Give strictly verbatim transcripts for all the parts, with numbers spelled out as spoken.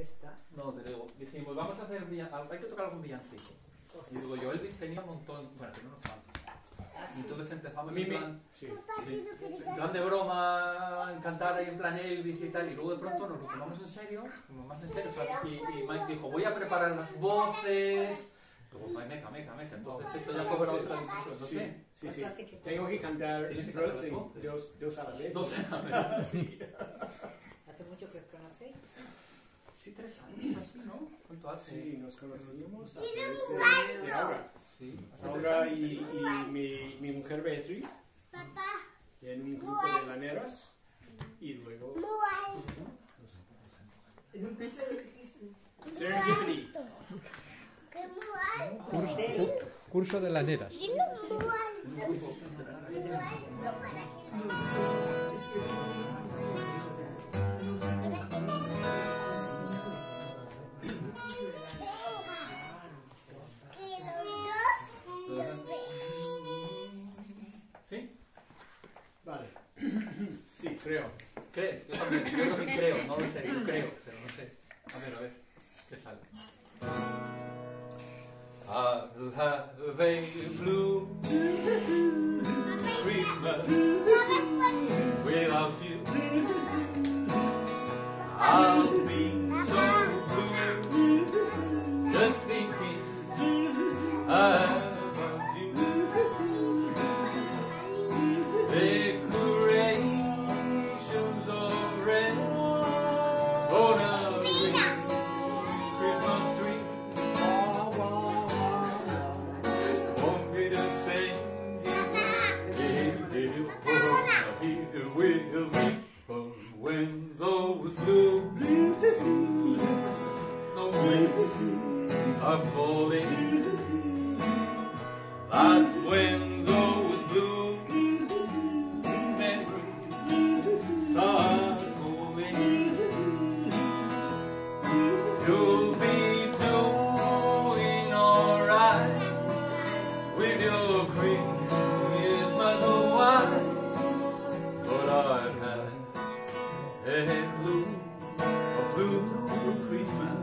está. No, te digo, dijimos, vamos a hacer villan... hay que tocar algún villancico. Y digo yo, Elvis tenía un montón, bueno, tenía unos cuantos. Y entonces empezamos en plan, Sí. sí, en plan de broma, en cantar ahí en plan Elvis y tal, y luego de pronto nos lo tomamos en serio, como más en serio, o sea, y, y Mike dijo, voy a preparar las voces, luego, meca, meca, meca, entonces esto ya fue para otra, no Sí, sé. sí, sí. Tengo que cantar Tienes que cantar las dos, voces. dos, dos a la vez. Dos a la vez. Sí. ¿Hace mucho que os conocéis? Sí, tres años, así, ¿no? ¿Cuánto hace? Sí, nos conocimos a través de, de Aura. Sí, hace tres Aura años. y, y mi, mi mujer Beatriz en un grupo de laneras y luego Serendipity. Curso, curso de laneras. ¿Sí? Vale. Sí, creo. ¿Crees? Yo también, yo también creo, no lo sé, yo creo, pero no sé. A ver, a ver, ¿qué sale? I'll have a blue Christmas without you. I'll be so blue just thinking about you. Decorations of red on a Christmas tree. Won't be the same. It will be, but when those blue snowflakes are falling, that's when those blue memories start calling. You'll be doing alright with your Christmas away, but I've had a blue, a blue, blue Christmas.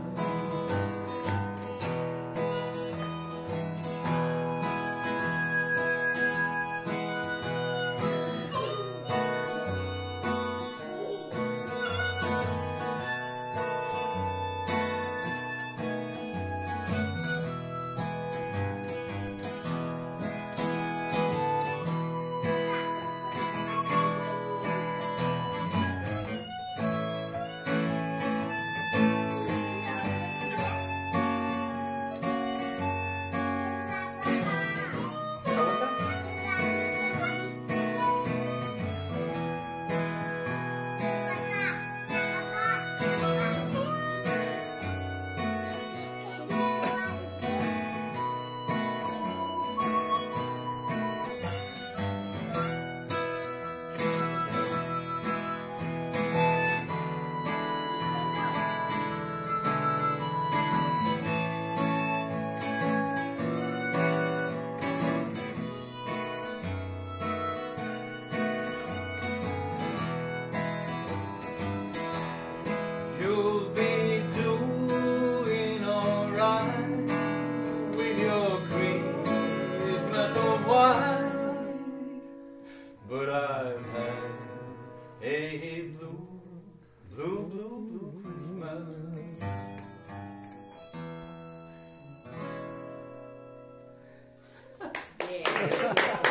You'll be doing alright with your Christmas of white, but I've had a blue, blue, blue, blue Christmas. Bien.